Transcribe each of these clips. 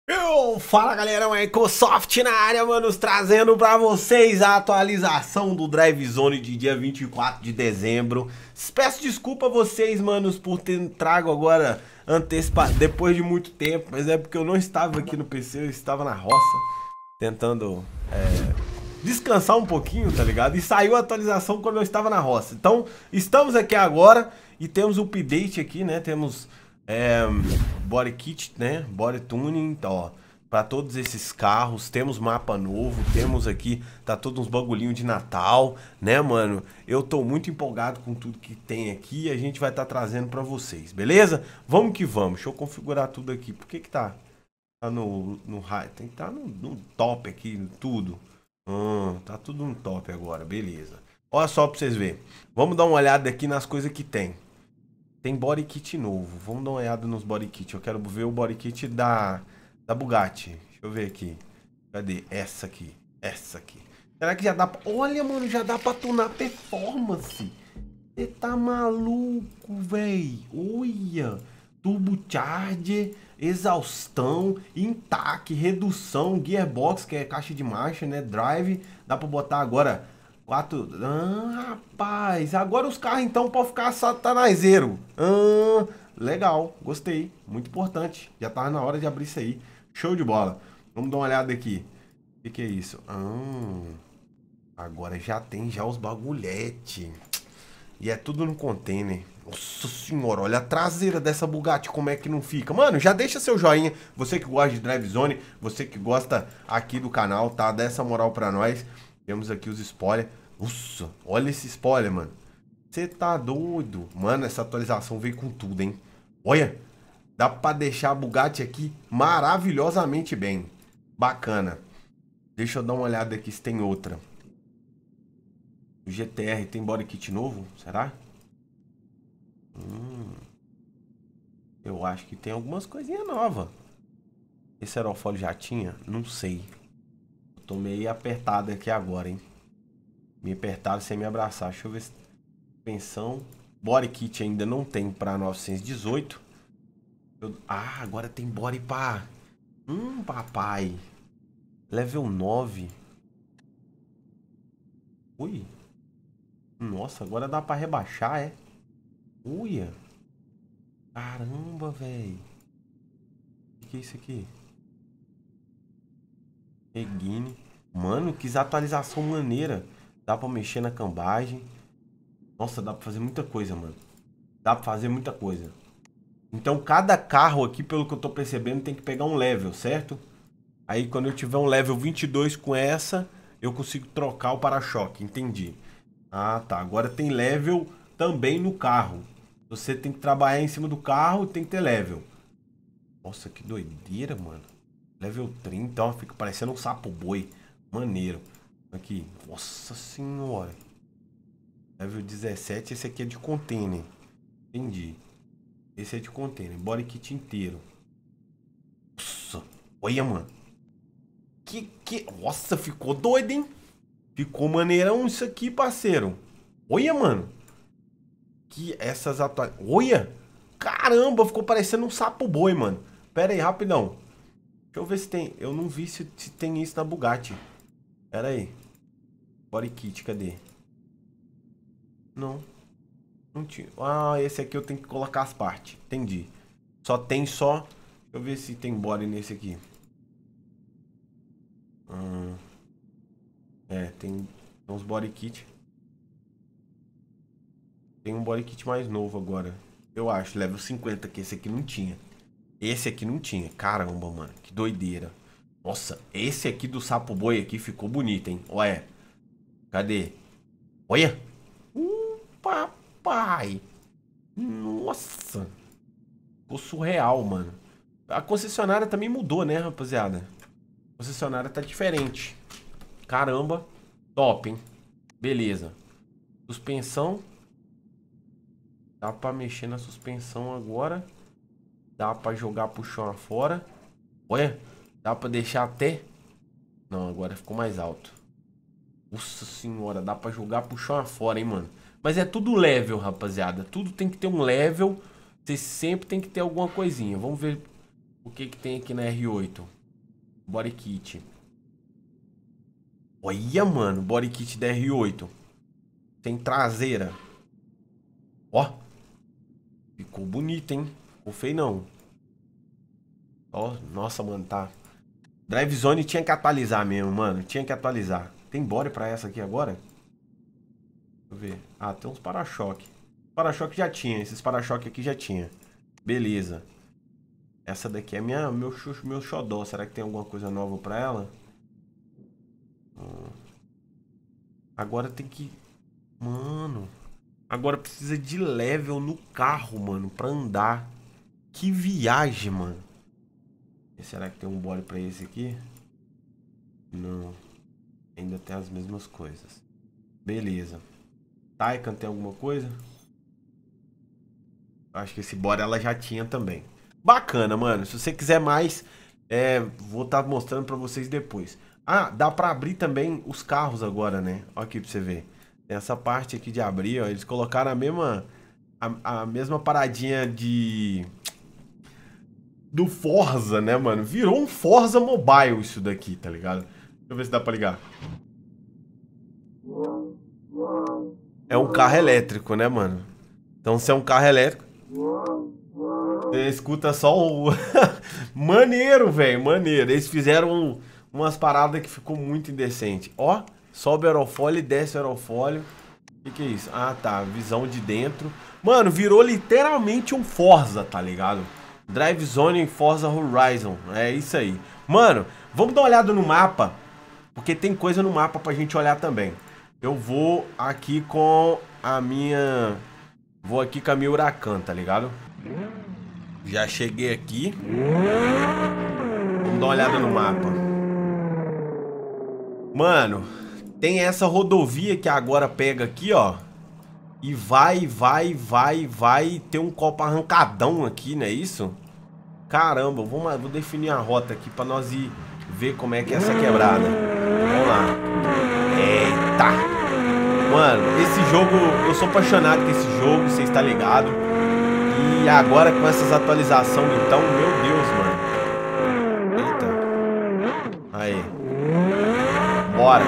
Fala galera, Microsoft na área, manos, trazendo pra vocês a atualização do Drive Zone de dia 24 de dezembro. Peço desculpa a vocês, manos, por ter trago agora depois de muito tempo, mas é porque eu não estava aqui no PC, eu estava na roça, tentando descansar um pouquinho, tá ligado? E saiu a atualização quando eu estava na roça. Então, estamos aqui agora e temos o update aqui, né? Temos body kit, né? Body tuning, então, ó, para todos esses carros. Temos mapa novo, temos aqui, tá todos uns bagulhinhos de Natal, né, mano? Eu tô muito empolgado com tudo que tem aqui e a gente vai estar trazendo para vocês, beleza? Vamos que vamos. Deixa eu configurar tudo aqui. Por que que tá no high? Tem que estar no top aqui, tudo. Tá tudo no top agora, beleza. Olha só pra vocês verem. Vamos dar uma olhada aqui nas coisas que tem. Tem body kit novo. Vamos dar uma olhada nos body kit. Eu quero ver o body kit da Bugatti. Deixa eu ver aqui. Cadê? Essa aqui. Essa aqui. Será que já dá pra... Olha, mano, já dá pra tunar performance. Você tá maluco, véi. Olha. Turbocharger, exaustão, intake, redução, gearbox, que é caixa de marcha, né? Drive. Dá pra botar agora... 4... rapaz, agora os carros então podem ficar satanazeiro. Legal, gostei, muito importante. Já tava na hora de abrir isso aí. Show de bola. Vamos dar uma olhada aqui. O que é isso? Agora já tem já os bagulhete. E é tudo no container. Nossa senhora, olha a traseira dessa Bugatti, como é que não fica. Mano, já deixa seu joinha. Você que gosta de Drive Zone, você que gosta aqui do canal, tá? Dá essa moral pra nós. Temos aqui os spoilers. Nossa, olha esse spoiler, mano. Você tá doido? Mano, essa atualização veio com tudo, hein? Olha, dá pra deixar a Bugatti aqui maravilhosamente bem. Bacana. Deixa eu dar uma olhada aqui se tem outra. O GTR tem body kit novo? Será? Eu acho que tem algumas coisinhas novas. Esse aerofólio já tinha? Não sei. Tô meio apertado aqui agora, hein? Me apertaram sem me abraçar. Deixa eu ver se... Pensão. Body kit ainda não tem pra 918. Agora tem body pra... papai. Level 9. Ui. Nossa, agora dá pra rebaixar, é? Uia. Caramba, velho. O que é isso aqui? Regine. Mano, que atualização maneira. Dá pra mexer na cambagem. Nossa, dá pra fazer muita coisa, mano. Dá pra fazer muita coisa. Então, cada carro aqui, pelo que eu tô percebendo, tem que pegar um level, certo? Aí, quando eu tiver um level 22 com essa, eu consigo trocar o para-choque. Entendi. Ah, tá. Agora tem level também no carro. Você tem que trabalhar em cima do carro e tem que ter level. Nossa, que doideira, mano. Level 30, ó, fica parecendo um sapo boi. Maneiro. Aqui. Nossa senhora. Level 17, esse aqui é de container. Entendi. Esse é de container. Body kit inteiro. Nossa. Olha, mano. Nossa, ficou doido, hein? Ficou maneirão isso aqui, parceiro. Olha, mano. Que essas atualizações. Olha. Caramba, ficou parecendo um sapo boi, mano. Pera aí, rapidão. Deixa eu ver se tem. Eu não vi se tem isso na Bugatti. Pera aí. Body kit, cadê? Não. Não tinha. Esse aqui eu tenho que colocar as partes. Entendi. Só tem só. Deixa eu ver se tem body nesse aqui. Tem uns body kit. Tem um body kit mais novo agora. Eu acho, level 50, que esse aqui não tinha. Esse aqui não tinha. Caramba, mano. Que doideira. Nossa, esse aqui do sapo boi aqui ficou bonito, hein? Olha. Cadê? Olha. Papai. Nossa. Ficou surreal, mano. A concessionária também mudou, né, rapaziada? A concessionária tá diferente. Caramba. Top, hein? Beleza. Suspensão. Dá pra mexer na suspensão agora. Dá pra jogar pro chão afora. Olha. Dá pra deixar até... Não, agora ficou mais alto. Nossa senhora, dá pra jogar pro chão afora, hein, mano. Mas é tudo level, rapaziada. Tudo tem que ter um level. Você sempre tem que ter alguma coisinha. Vamos ver o que tem aqui na R8. Body kit. Olha, mano, body kit da R8. Tem traseira. Ó. Ficou bonito, hein? Ficou feio, não. Ó, nossa, mano, tá. Drive Zone tinha que atualizar mesmo, mano. Tinha que atualizar. Tem body pra essa aqui agora? Deixa eu ver. Ah, tem uns para-choque. Para-choque já tinha. Esses para-choque aqui já tinha. Beleza. Essa daqui é meu xodó. Será que tem alguma coisa nova pra ela? Agora tem que... Mano... Agora precisa de level no carro, mano, pra andar. Que viagem, mano. E será que tem um body pra esse aqui? Não. Ainda tem as mesmas coisas. Beleza. Taycan tem alguma coisa? Acho que esse body ela já tinha também. Bacana, mano. Se você quiser mais, vou estar mostrando pra vocês depois. Ah, dá pra abrir também os carros agora, né? Olha aqui pra você ver. Tem essa parte aqui de abrir, ó. Eles colocaram a mesma paradinha do Forza, né, mano? Virou um Forza Mobile isso daqui, tá ligado? Deixa eu ver se dá pra ligar. É um carro elétrico, né, mano? Então, se é um carro elétrico, você escuta só o... Maneiro, velho, maneiro. Eles fizeram umas paradas que ficou muito indecente. Ó, sobe o aerofólio e desce o aerofólio. O que é isso? Ah, tá, visão de dentro. Mano, virou literalmente um Forza, tá ligado? Drive Zone em Forza Horizon. É isso aí. Mano, vamos dar uma olhada no mapa, porque tem coisa no mapa pra gente olhar também. Eu vou aqui com a minha... Vou aqui com a minha Huracan, tá ligado? Já cheguei aqui. Vamos dar uma olhada no mapa. Mano, tem essa rodovia que agora pega aqui, ó. E vai ter um copo arrancadão aqui, não é isso? Caramba, vou definir a rota aqui pra nós ir ver como é que é essa quebrada. Vamos lá. Eita! Mano, esse jogo, eu sou apaixonado com esse jogo, você está ligado? E agora com essas atualizações, então, meu Deus, mano. Eita. Aí. Bora.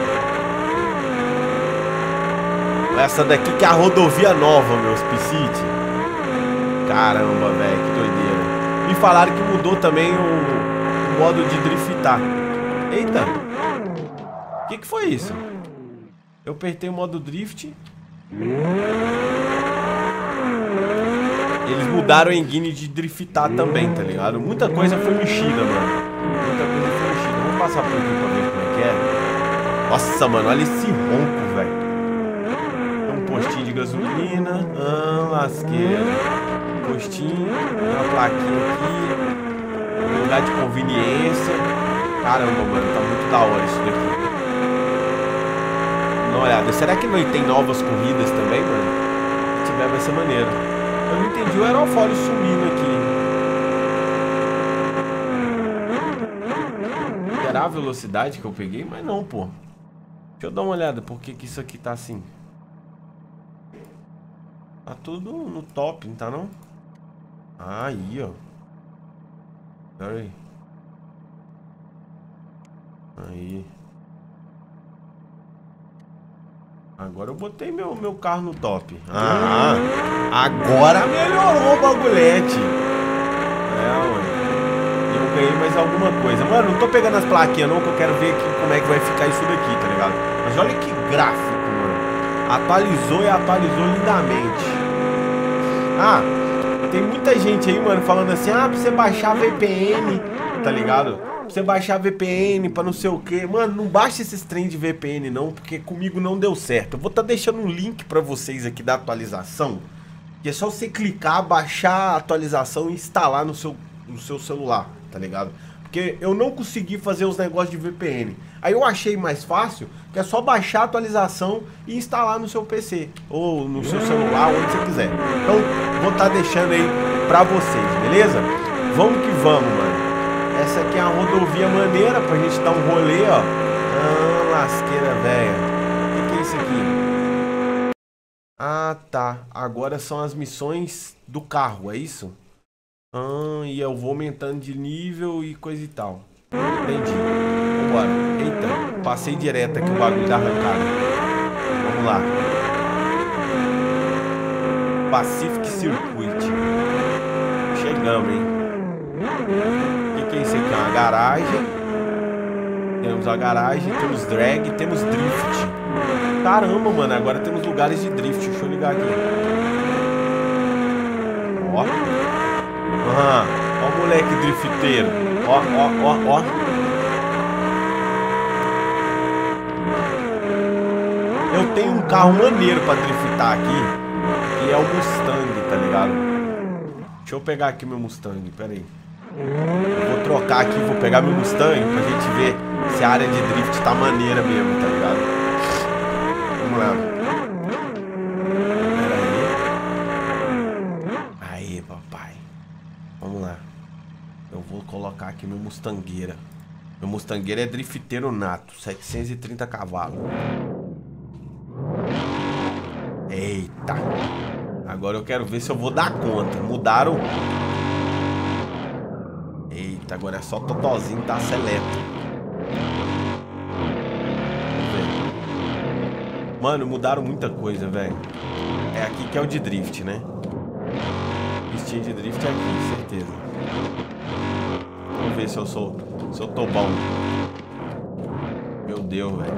Essa daqui que é a rodovia nova, meus Piscite. Caramba, velho, que doideira. Me falaram que mudou também o modo de driftar. Eita. O que foi isso? Eu apertei o modo drift. Eles mudaram o engine de driftar também, tá ligado? Muita coisa foi mexida, mano. Muita coisa foi mexida. Vamos passar por aqui pra ver como é que é. Nossa, mano, olha esse ronco, velho. Tem um postinho de gasolina. Ah, lasqueira. Postinho. Tem uma plaquinha aqui. Um lugar de conveniência. Caramba, mano, tá muito da hora isso daqui. Dá uma olhada. Será que não tem novas corridas também, mano? Se tiver, vai ser maneiro. Eu não entendi o aerofólio sumindo aqui. Será a velocidade que eu peguei? Mas não, pô. Deixa eu dar uma olhada. Por que isso aqui tá assim? Tá tudo no top, não tá não? Aí, ó. Pera aí. Aí. Agora eu botei meu carro no top. Ah, agora melhorou o bagulhete. Eu ganhei mais alguma coisa. Mano, não tô pegando as plaquinhas não, que eu quero ver aqui como é que vai ficar isso daqui, tá ligado? Mas olha que gráfico, mano. Atualizou e atualizou lindamente. Ah, tem muita gente aí, mano, falando assim, ah, pra você baixar a VPN, tá ligado? Pra você baixar a VPN pra não sei o que. Mano, não baixa esses trem de VPN não, porque comigo não deu certo. Eu vou estar deixando um link pra vocês aqui da atualização, que é só você clicar, baixar a atualização e instalar no seu celular, tá ligado? Porque eu não consegui fazer os negócios de VPN. Aí eu achei mais fácil, que é só baixar a atualização e instalar no seu PC, ou no seu celular, onde você quiser. Então, vou estar deixando aí pra vocês, beleza? Vamos que vamos, mano. Essa aqui é uma rodovia maneira pra gente dar um rolê, ó. Ah, lasqueira, velha. O que é isso aqui? Ah, tá. Agora são as missões do carro, é isso? Ah, e eu vou aumentando de nível e coisa e tal. Entendi. Vambora. Eita, passei direto aqui o bagulho da arrancada. Vamos lá. Pacific Circuit. Chegamos, hein? O que é isso aqui? Uma garagem. Temos a garagem, temos drag, temos drift. Caramba, mano, agora temos lugares de drift. Deixa eu ligar aqui. Ó. Ó o moleque drifteiro. Ó. Eu tenho um carro maneiro pra driftar aqui, que é o Mustang, tá ligado? Deixa eu pegar aqui meu Mustang, pera aí. Eu vou trocar aqui, vou pegar meu Mustang pra gente ver se a área de drift tá maneira mesmo, tá ligado? Vamos lá. Pera aí. Aí, papai. Vamos lá. Eu vou colocar aqui meu Mustangueira. Meu Mustangueira é drifteiro nato, 730 cavalos. Eita. Agora eu quero ver se eu vou dar conta. Mudaram. Eita, agora é só totozinho, tá seleto. Mano, mudaram muita coisa, velho. É aqui que é o de drift, né? Pistinha de drift é aqui, certeza. Vamos ver se eu tô bom. Meu Deus, velho.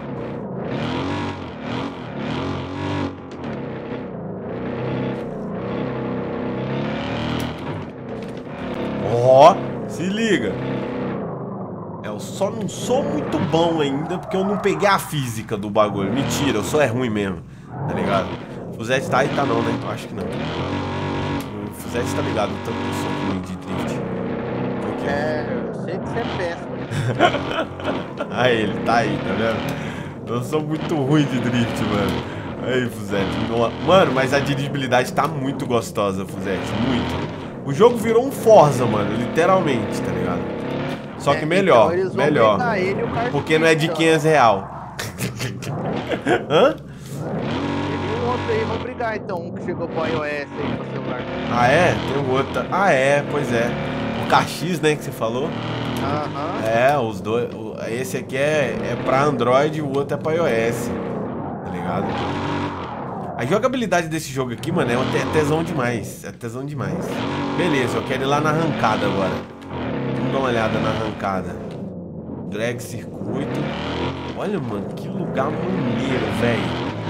Ó, se liga. Eu só não sou muito bom ainda porque eu não peguei a física do bagulho. Mentira, eu sou ruim mesmo, tá ligado? O Fuzete tá aí, tá não, né? Eu acho que não. O Fuzete tá ligado, tanto que eu sou ruim de drift. Eu sei que você é péssimo. Aí, ele tá aí, tá vendo? Eu sou muito ruim de drift, mano. Aí, Fuzete. Mano, mas a dirigibilidade tá muito gostosa, Fuzete, muito. O jogo virou um Forza, mano, literalmente, tá ligado? Só que melhor, então melhor. Ele, porque não é de 500 real. Hã? Ele e um outro aí vão brigar, então. Um que chegou pro iOS aí pro celular. Ah, é? Tem um outro. Ah, é, pois é. O KX, né, que você falou? Aham. É, os dois. Esse aqui é pra Android e o outro é pra iOS. Tá ligado? A jogabilidade desse jogo aqui, mano, é tesão demais. É tesão demais. Beleza, eu quero ir lá na arrancada agora. Vamos dar uma olhada na arrancada. Drag circuito. Olha, mano, que lugar maneiro, velho.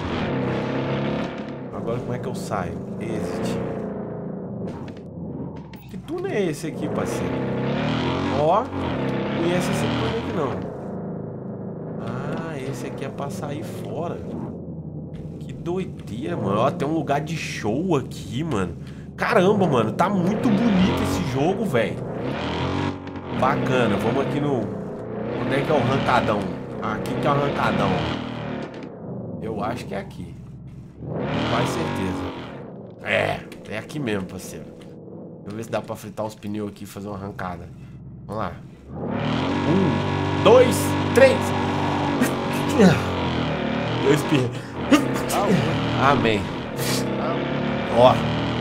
Agora como é que eu saio? Exit. Que túnel é esse aqui, parceiro? Ó, não conhece esse túnel aqui não. Ah, esse aqui é pra sair fora. Que doideira, mano. Ó, tem um lugar de show aqui, mano. Caramba, mano, tá muito bonito esse jogo, velho. Bacana, vamos aqui no... Onde é que é o arrancadão? Aqui que é o arrancadão. Eu acho que é aqui. Quase certeza. É aqui mesmo, parceiro. Deixa eu ver se dá pra fritar os pneus aqui e fazer uma arrancada. Vamos lá. 1, 2, 3. 2 pneus. Amém. Ó.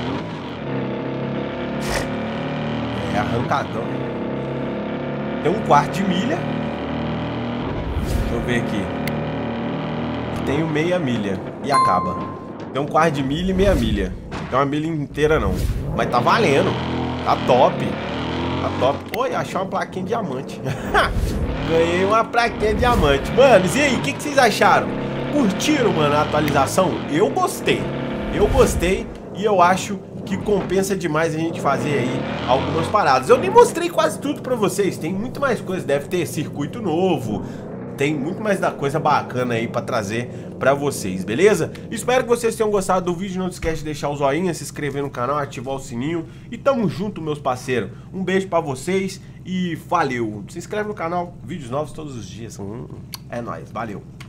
É arrancadão. Tem 1/4 de milha. Deixa eu ver aqui. Tenho meia milha. E acaba. Tem 1/4 de milha e meia milha. Tem uma milha inteira não. Mas tá valendo. Tá top. Tá top. Oi, achei uma plaquinha de diamante. Ganhei uma plaquinha de diamante. Mano, e aí, o que vocês acharam? Curtiram, mano, a atualização? Eu gostei. Eu gostei e eu acho que compensa demais a gente fazer aí algumas paradas. Eu nem mostrei quase tudo pra vocês. Tem muito mais coisa. Deve ter circuito novo. Tem muito mais da coisa bacana aí pra trazer pra vocês, beleza? Espero que vocês tenham gostado do vídeo. Não esquece de deixar o joinha, se inscrever no canal, ativar o sininho. E tamo junto, meus parceiros. Um beijo pra vocês e valeu. Se inscreve no canal. Vídeos novos todos os dias. É nóis. Valeu.